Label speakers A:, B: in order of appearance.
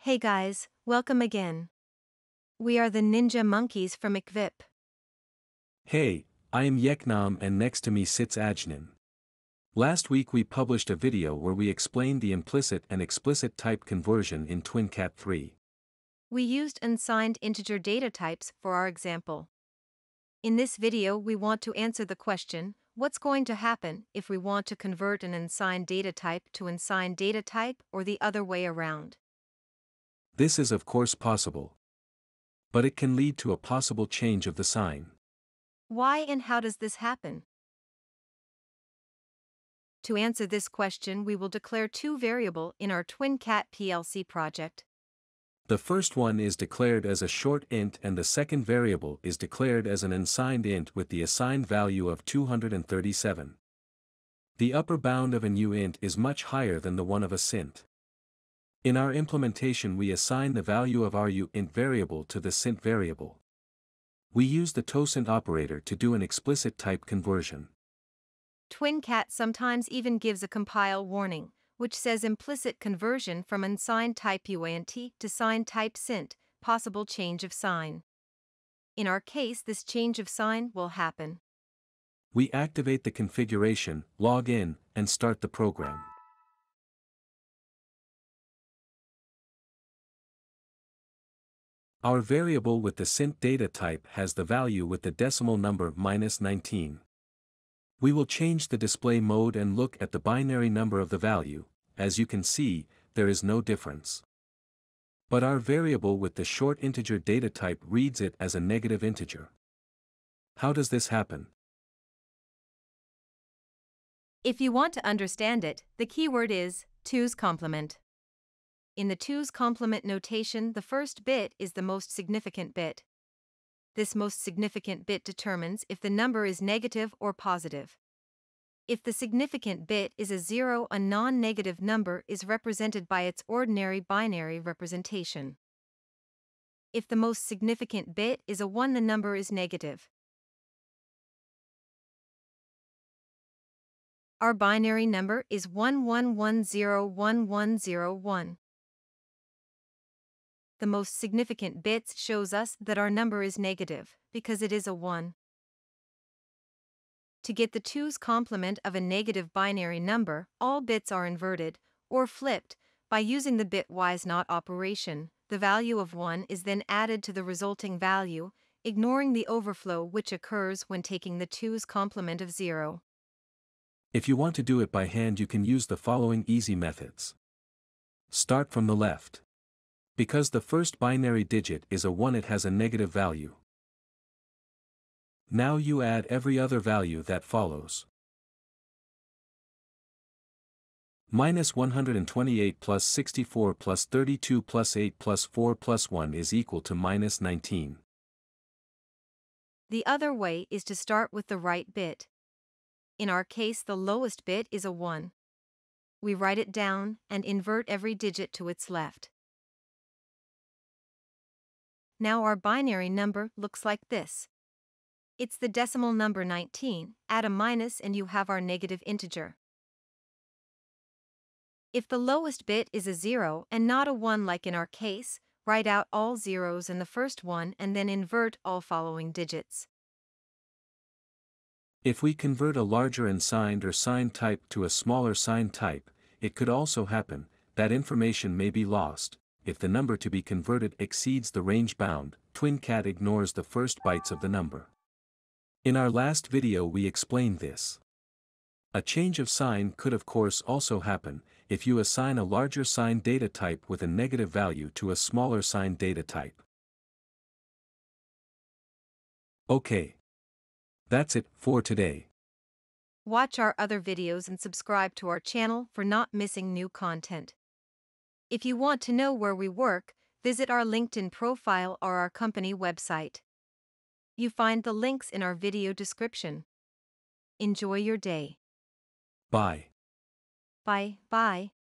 A: Hey guys, welcome again. We are the Ninja Monkeys from ekvip.
B: Hey, I am Yeknam and next to me sits Ajnan. Last week we published a video where we explained the implicit and explicit type conversion in TwinCAT 3.
A: We used unsigned integer data types for our example. In this video we want to answer the question, what's going to happen if we want to convert an unsigned data type to unsigned data type or the other way around?
B: This is of course possible. But it can lead to a possible change of the sign.
A: Why and how does this happen? To answer this question we will declare two variables in our TwinCAT PLC project.
B: The first one is declared as a short int and the second variable is declared as an unsigned int with the assigned value of 237. The upper bound of an uint is much higher than the one of a sint. In our implementation we assign the value of our uint variable to the sint variable. We use the toSint operator to do an explicit type conversion.
A: TwinCAT sometimes even gives a compile warning, which says implicit conversion from unsigned type uint to signed type sint, possible change of sign. In our case this change of sign will happen.
B: We activate the configuration, log in, and start the program. Our variable with the sint data type has the value with the decimal number -19. We will change the display mode and look at the binary number of the value. As you can see, there is no difference. But our variable with the short integer data type reads it as a negative integer. How does this happen?
A: If you want to understand it, the keyword is 2's complement. In the 2's complement notation, the first bit is the most significant bit. This most significant bit determines if the number is negative or positive. If the significant bit is a 0, a non-negative number is represented by its ordinary binary representation. If the most significant bit is a 1, the number is negative. Our binary number is 11101101. The most significant bits shows us that our number is negative, because it is a 1. To get the 2's complement of a negative binary number, all bits are inverted, or flipped, by using the bitwise NOT operation. The value of 1 is then added to the resulting value, ignoring the overflow which occurs when taking the 2's complement of 0.
B: If you want to do it by hand you can use the following easy methods. Start from the left. Because the first binary digit is a 1, it has a negative value. Now you add every other value that follows. -128 plus 64 plus 32 plus 8 plus 4 plus 1 is equal to -19.
A: The other way is to start with the right bit. In our case the lowest bit is a 1. We write it down and invert every digit to its left. Now our binary number looks like this. It's the decimal number 19, add a minus and you have our negative integer. If the lowest bit is a 0 and not a 1 like in our case, write out all zeros in the first one and then invert all following digits.
B: If we convert a larger unsigned or signed type to a smaller signed type, it could also happen that information may be lost. If the number to be converted exceeds the range bound, TwinCAT ignores the first bytes of the number. In our last video we explained this. A change of sign could of course also happen if you assign a larger signed data type with a negative value to a smaller signed data type. Okay. That's it for today.
A: Watch our other videos and subscribe to our channel for not missing new content. If you want to know where we work, visit our LinkedIn profile or our company website. You find the links in our video description. Enjoy your day.
B: Bye.
A: Bye.